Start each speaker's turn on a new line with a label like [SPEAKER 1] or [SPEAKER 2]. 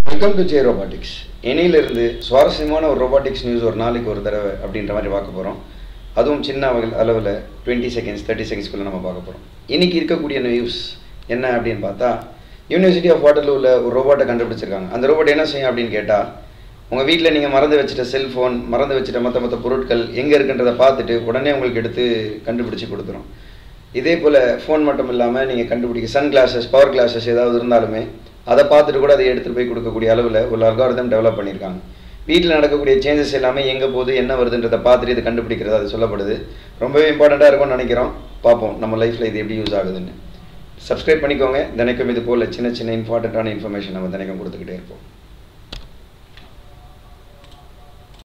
[SPEAKER 1] Welcome to J robotics. இணையிலிருந்து சுவாரஸ்யமான ஒரு ரோபாட்டிக்ஸ் நியூஸ் ஒரு நாளைக்கு ஒரு தடவை அப்படின்ற மாதிரி பார்க்க போகிறோம். அதுவும் சின்ன அளவில் 20 செகண்ட்ஸ் 30 செகண்ட்ஸ்குள்ளே நம்ம பார்க்க போகிறோம். இன்றைக்கி இருக்கக்கூடிய நியூஸ் என்ன அப்படின்னு பார்த்தா, யூனிவர்சிட்டி ஆஃப் வாட்டர்லூவில் ஒரு ரோபோட்டை கண்டுபிடிச்சிருக்காங்க. அந்த ரோபோட் என்ன செய்யும் அப்படின்னு கேட்டால், உங்கள் வீட்டில் நீங்கள் மறந்து வச்சுட்ட செல்ஃபோன், மறந்து வச்சுட்ட மற்ற பொருட்கள் எங்கே இருக்குன்றதை பார்த்துட்டு உடனே உங்களுக்கு எடுத்து கண்டுபிடிச்சி கொடுத்துரும். இதே போல் ஃபோன் மட்டும் இல்லாமல் நீங்கள் கண்டுபிடிக்க சன் கிளாஸஸ், பவர் கிளாஸஸ் ஏதாவது இருந்தாலுமே அதை பார்த்துட்டு கூட அதை எடுத்துகிட்டு போய் கொடுக்கக்கூடிய அளவில் ஒரு அல்காரிதம் டெவலப் பண்ணியிருக்காங்க. வீட்டில் நடக்கக்கூடிய சேஞ்சஸ் எல்லாமே எங்கே போகுது, என்ன வருதுன்றதை பார்த்துட்டு இது கண்டுபிடிக்கிறது அது சொல்லப்படுது. ரொம்பவே இம்பார்ட்டண்ட்டாக இருக்கும்னு நினைக்கிறோம். பார்ப்போம் நம்ம லைஃப்பில் இது எப்படி யூஸ் ஆகுதுன்னு. சப்ஸ்கிரைப் பண்ணிக்கோங்க. தினைக்கும் இது போல் சின்ன இம்பார்ட்டண்ட்டான இன்ஃபர்மேஷன் நம்ம தினைக்கும் கொடுத்துக்கிட்டே இருப்போம்.